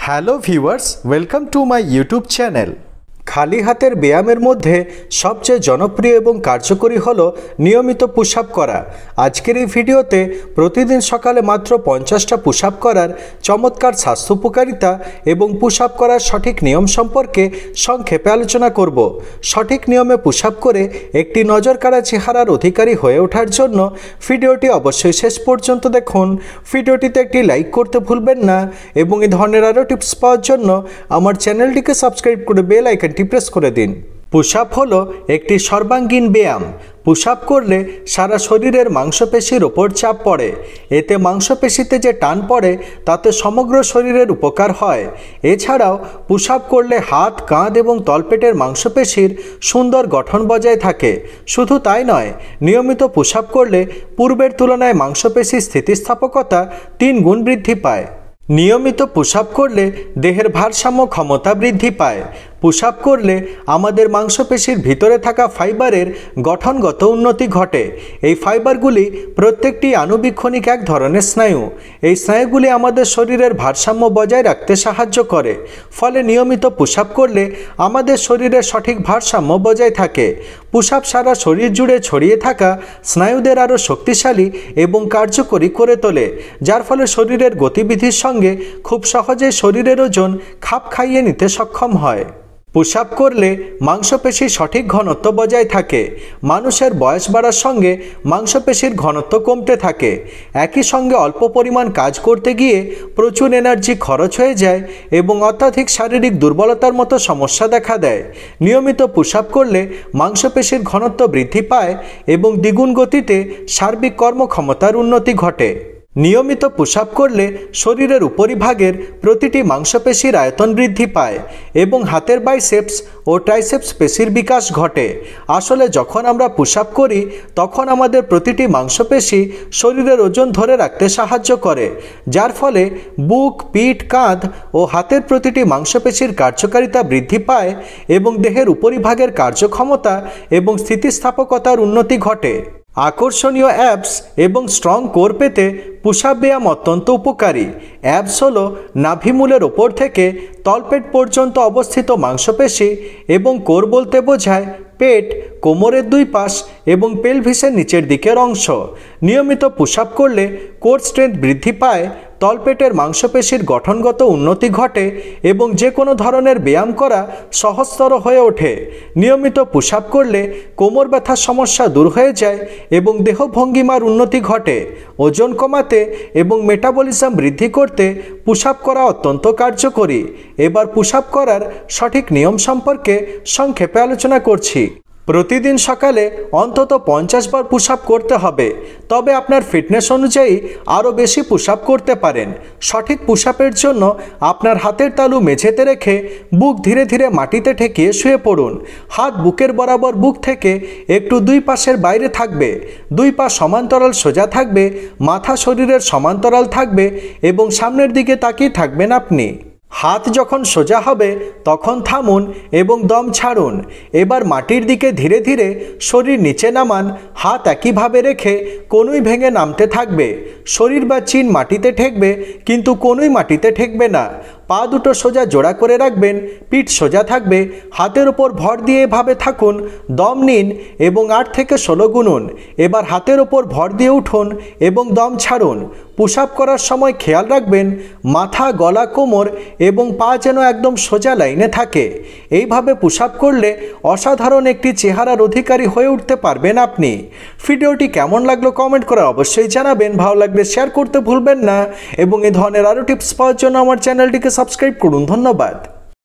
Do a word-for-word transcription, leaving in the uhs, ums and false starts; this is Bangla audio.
Hello viewers, welcome to my YouTube channel. খালি হাতের ব্যায়ামের মধ্যে সবচেয়ে জনপ্রিয় এবং কার্যকরী হলো নিয়মিত পুশ আপ করা। আজকের এই ভিডিওতে প্রতিদিন সকালে মাত্র পঞ্চাশটা পুশ আপ করার চমৎকার স্বাস্থ্য উপকারিতা এবং পুশ আপ করার সঠিক নিয়ম সম্পর্কে সংক্ষেপে আলোচনা করব। সঠিক নিয়মে পুশ আপ করে একটি নজরকাড়া চেহারার অধিকারী হয়ে ওঠার জন্য ভিডিওটি অবশ্যই শেষ পর্যন্ত দেখুন। ভিডিওটিতে একটি লাইক করতে ভুলবেন না এবং এই ধরনের আরও টিপস পাওয়ার জন্য আমার চ্যানেলটিকে সাবস্ক্রাইব করে বেল আইকনটি প্রেস করে দিন। পুশ আপ হলো একটি সর্বাঙ্গীন ব্যায়াম। পুশ আপ করলে সারা শরীরের মাংসপেশির ওপর চাপ পড়ে। এতে মাংসপেশিতে যে টান পড়ে তাতে সমগ্র শরীরের উপকার হয়। এছাড়াও পুশ আপ করলে হাত, কাঁধ এবং তলপেটের মাংসপেশির সুন্দর গঠন বজায় থাকে। শুধু তাই নয়, নিয়মিত পুশ আপ করলে পূর্বের তুলনায় মাংসপেশির স্থিতিস্থাপকতা তিন গুণ বৃদ্ধি পায়। নিয়মিত পুশ আপ করলে দেহের ভারসাম্য ক্ষমতা বৃদ্ধি পায়। পুশ আপ করলে আমাদের মাংসপেশির ভিতরে থাকা ফাইবারের গঠনগত উন্নতি ঘটে। এই ফাইবারগুলি প্রত্যেকটি আণুবীক্ষণিক এক ধরনের স্নায়ু। এই স্নায়ুগুলি আমাদের শরীরের ভারসাম্য বজায় রাখতে সাহায্য করে। ফলে নিয়মিত পুশ আপ করলে আমাদের শরীরের সঠিক ভারসাম্য বজায় থাকে। পুশ আপ সারা শরীর জুড়ে ছড়িয়ে থাকা স্নায়ুদের আরও শক্তিশালী এবং কার্যকরী করে তোলে, যার ফলে শরীরের গতিবিধির সঙ্গে খুব সহজেই শরীরের ওজন খাপ খাইয়ে নিতে সক্ষম হয়। পুশ আপ করলে মাংসপেশির সঠিক ঘনত্ব বজায় থাকে। মানুষের বয়স বাড়ার সঙ্গে মাংসপেশির ঘনত্ব কমতে থাকে। একই সঙ্গে অল্প পরিমাণ কাজ করতে গিয়ে প্রচুর এনার্জি খরচ হয়ে যায় এবং অত্যাধিক শারীরিক দুর্বলতার মতো সমস্যা দেখা দেয়। নিয়মিত পুশ আপ করলে মাংসপেশির ঘনত্ব বৃদ্ধি পায় এবং দ্বিগুণ গতিতে সার্বিক কর্মক্ষমতার উন্নতি ঘটে। নিয়মিত পুশ আপ করলে শরীরের উপরিভাগের প্রতিটি মাংসপেশির আয়তন বৃদ্ধি পায় এবং হাতের বাইসেপস ও ট্রাইসেপস পেশির বিকাশ ঘটে। আসলে যখন আমরা পুশ আপ করি তখন আমাদের প্রতিটি মাংসপেশি শরীরের ওজন ধরে রাখতে সাহায্য করে, যার ফলে বুক, পিঠ, কাঁধ ও হাতের প্রতিটি মাংসপেশির কার্যকারিতা বৃদ্ধি পায় এবং দেহের উপরিভাগের কার্যক্ষমতা এবং স্থিতিস্থাপকতার উন্নতি ঘটে। আকর্ষণীয় অ্যাবস এবং স্ট্রং কোর পেতে পুশ আপ ব্যায়াম অত্যন্ত উপকারী। অ্যাবস হলো নাভিমূলের ওপর থেকে তলপেট পর্যন্ত অবস্থিত মাংসপেশি এবং কোর বলতে বোঝায় পেট, কোমরের দুই পাশ এবং পেলভিসের নিচের দিকের অংশ। নিয়মিত পুশ আপ করলে কোর স্ট্রেংথ বৃদ্ধি পায়, তলপেটের মাংসপেশির গঠনগত উন্নতি ঘটে এবং যে কোনো ধরনের ব্যায়াম করা সহজতর হয়ে ওঠে। নিয়মিত পুশ আপ করলে কোমর ব্যথার সমস্যা দূর হয়ে যায় এবং দেহভঙ্গিমার উন্নতি ঘটে। ওজন কমাতে এবং মেটাবলিজম বৃদ্ধি করতে পুশ আপ করা অত্যন্ত কার্যকরী। এবার পুশ আপ করার সঠিক নিয়ম সম্পর্কে সংক্ষেপে আলোচনা করছি। প্রতিদিন সকালে অন্তত পঞ্চাশ বার পুশ আপ করতে হবে, তবে আপনার ফিটনেস অনুযায়ী আরও বেশি পুশ আপ করতে পারেন। সঠিক পুশ আপের জন্য আপনার হাতের তালু মেঝেতে রেখে বুক ধীরে ধীরে মাটিতে ঠেকিয়ে শুয়ে পড়ুন। হাত বুকের বরাবর বুক থেকে একটু দুই পাশের বাইরে থাকবে। দুই পা সমান্তরাল সোজা থাকবে, মাথা শরীরের সমান্তরাল থাকবে এবং সামনের দিকে তাকিয়ে থাকবেন আপনি। হাত যখন সোজা হবে তখন থামুন এবং দম ছাড়ুন। এবার মাটির দিকে ধীরে ধীরে শরীর নিচে নামান। হাত একইভাবে রেখে কনুই ভেঙে নামতে থাকবে। শরীর বা চিন মাটিতে ঠেকবে কিন্তু কনুই মাটিতে ঠেকবে না। পা দুটো সোজা জোড়া করে রাখবেন, পিঠ সোজা থাকবে। হাতের ওপর ভর দিয়ে এভাবে থাকুন। দম নিন এবং আট থেকে ষোলো গুনুন। এবার হাতের ওপর ভর দিয়ে উঠুন এবং দম ছাড়ুন। পুশ আপ করার সময় খেয়াল রাখবেন মাথা, গলা, কোমর এবং পা যেন একদম সোজা লাইনে থাকে। এইভাবে পুশ আপ করলে অসাধারণ একটি চেহারার অধিকারী হয়ে উঠতে পারবেন আপনি। ভিডিওটি কেমন লাগলো কমেন্ট করে অবশ্যই জানাবেন। ভালো লাগলে শেয়ার করতে ভুলবেন না এবং এই ধরনের আরও টিপস পাওয়ার জন্য আমার চ্যানেলটিকে সাবস্ক্রাইব করুন। ধন্যবাদ।